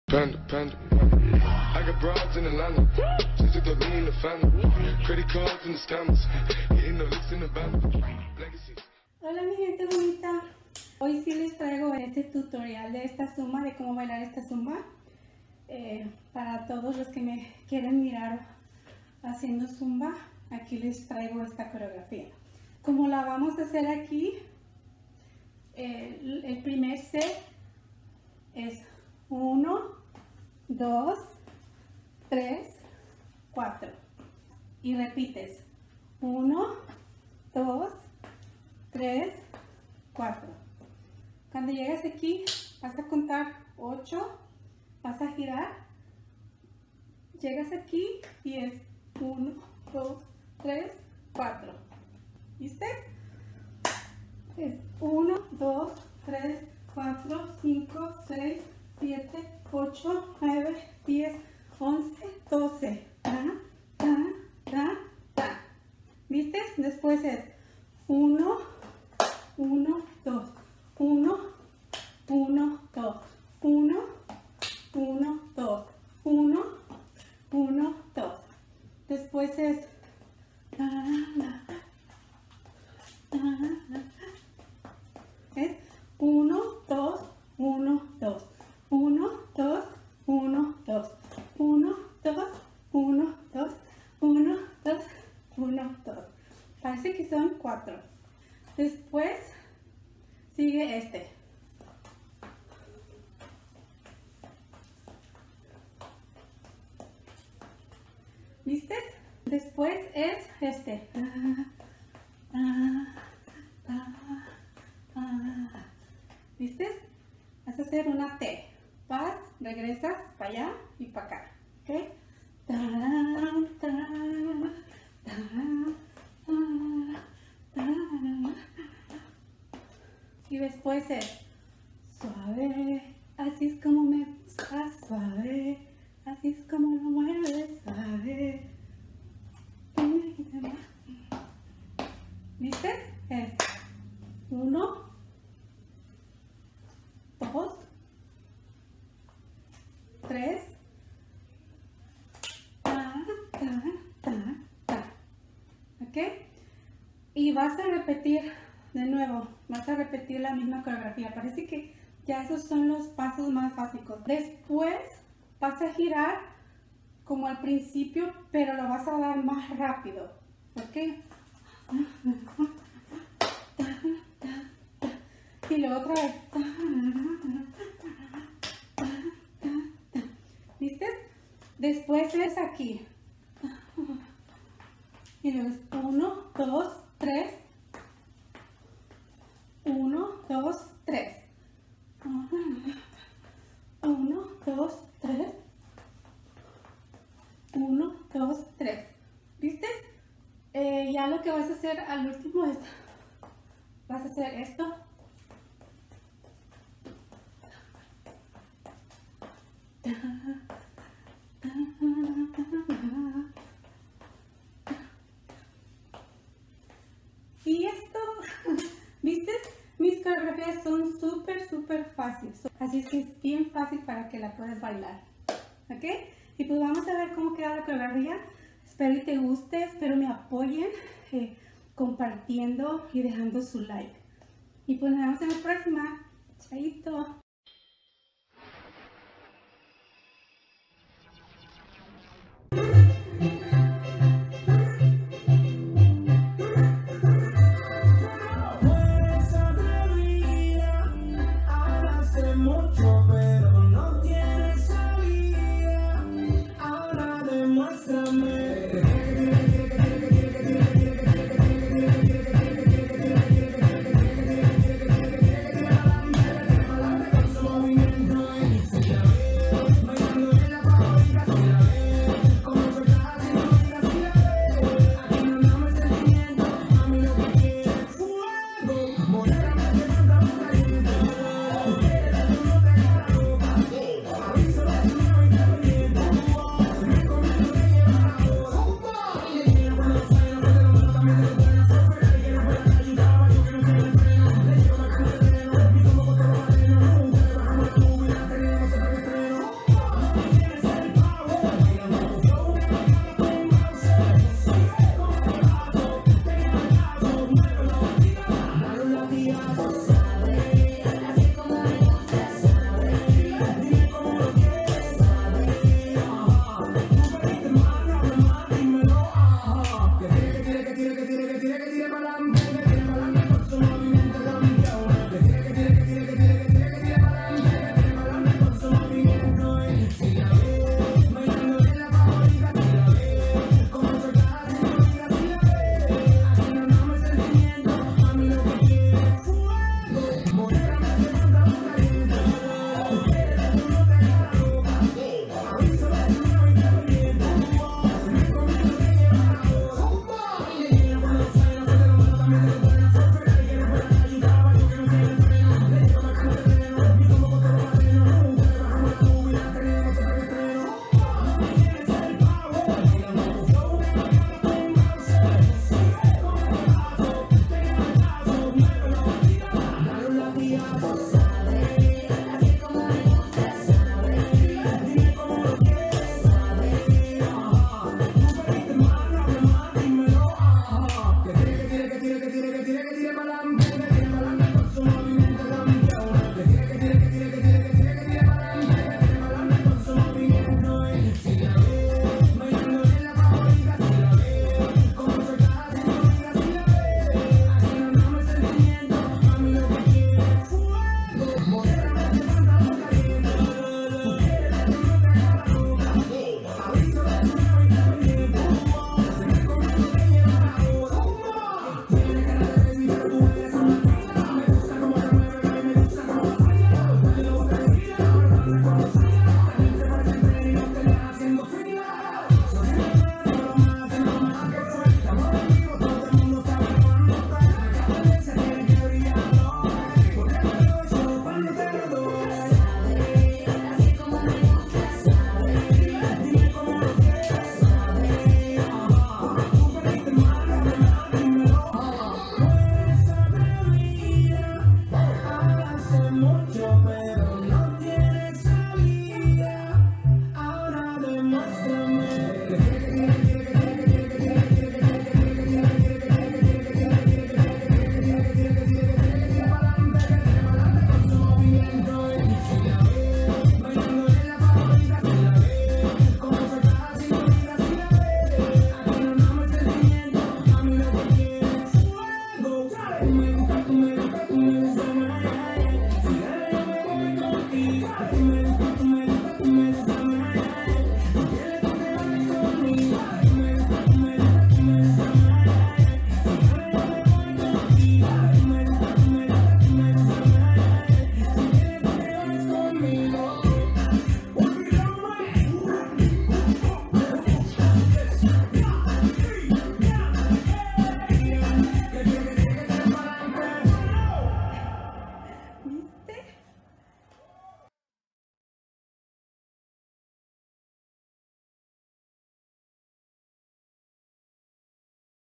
Panda, panda. I got broads in Atlanta. Just took the lean in the family. Credit cards in the scammers. Hitting the licks in the band. Legacies. Hola mi gente bonita. Hoy sí les traigo este tutorial de esta zumba, de cómo bailar esta zumba. Para todos los que me quieren mirar haciendo zumba, aquí les traigo esta coreografía. Como la vamos a hacer aquí, el primer set es 1, 2, 3, 4 y repites 1, 2, 3, 4. Cuando llegues aquí vas a contar 8, vas a girar, llegas aquí y es 1, 2, 3, 4. ¿Viste? Es 1, 2, 3, 4, 5, 6, 7, 8, 9, 10, 11, 12. Ta, ta, ta, ta. ¿Viste? Después es 1, 1, 2, 1, 1, 2, 1, 1, 2, 1, 1, 2. Después es es 1, 2, 1, 2, 1, 2, 1, 2, 1, 2, 1, 2, 1, 2, 1, 2. Parece que son 4. Después sigue este. ¿Viste? Después es este. ¿Viste? Vas a hacer una T. Vas, regresas para allá y para acá. ¿Ok? Y después es suave. Así es como me gusta, suave. Así es como lo mueves, suave. ¿Viste? Es 1, 2, 3, ta, ta, ta, ta. ¿Ok? Y vas a repetir de nuevo, vas a repetir la misma coreografía. Parece que ya esos son los pasos más básicos. Después vas a girar como al principio, pero lo vas a dar más rápido. ¿Ok? Y luego otra vez. ¿Viste? Después es aquí. Y luego es 1, 2, 3. 1, 2, 3. 1, 2, 3. 1, 2, 3. ¿Viste? Ya lo que vas a hacer al último es, vas a hacer esto. Y esto, ¿viste? Mis coreografías son súper fáciles. Así es que es bien fácil para que la puedas bailar. ¿Ok? Y pues vamos a ver cómo queda la coreografía. Espero que te guste, espero me apoyen compartiendo y dejando su like. Y pues nos vemos en la próxima. Chaito.